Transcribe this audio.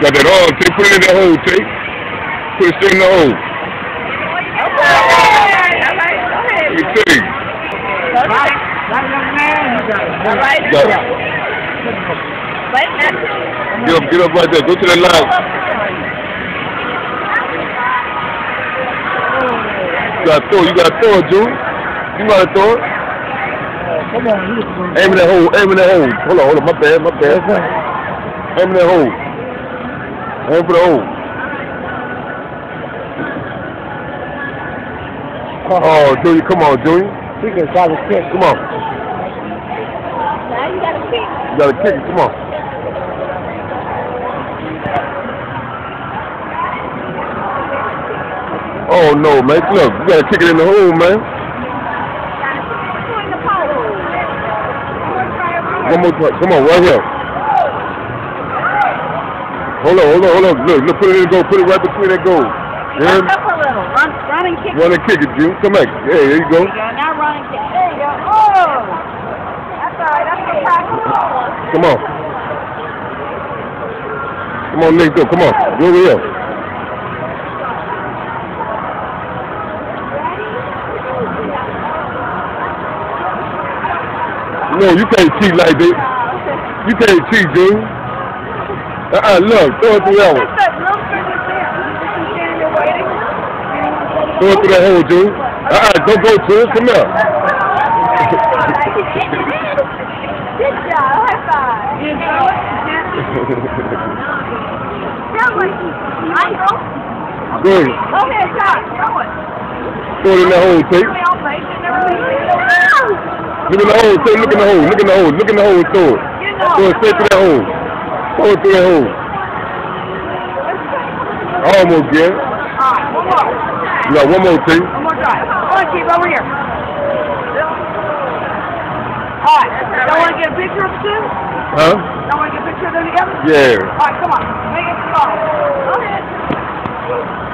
Got that arm, Tay. Put it in that hole, Tay. Put it straight in the hole. Let me see. Get up right there. Go to that line. You gotta throw it, June. You gotta throw it. Come on, aim in that hole, aim in that hole. Hold on, my bad. Aim in that hole. Aim for the hole. Oh, Junior, come on, Junior. He can try to kick. Come on. Now you gotta kick. You gotta kick it, come on. Oh no, man. Look, you gotta kick it in the hole, man. One more time. Come on, right here. Hold on. Look, put it in the goal. Put it right between that goal. Run up a little. Run and kick. Run and kick it, June. Come back. Yeah, there you go. Now run and kick. There you go. Oh! That's all right. That's the practice. Come on. Come on, Nick. Come on. Go over here. No, you can't cheat like this. You can't cheat, dude. Look, throw it through that one. Throw it through that hole, dude. Don't go to it. Come here. Good job. High five. Go ahead. Go ahead, Scott. Throw it. Throw it in that hole, Tate. Look in the hole, Tate. Look in the hole. Look in the hole. Look in the hole and throw it. Throw it straight to that hole. Throw it through that hole. Almost, yeah. Alright, one more. You got one more, Tate. One more try. Come on, keep over here. Alright, y'all want to get a picture of the two? Huh? Y'all want to get a picture of them together? Yeah. Alright, come on. Make it small. Go ahead.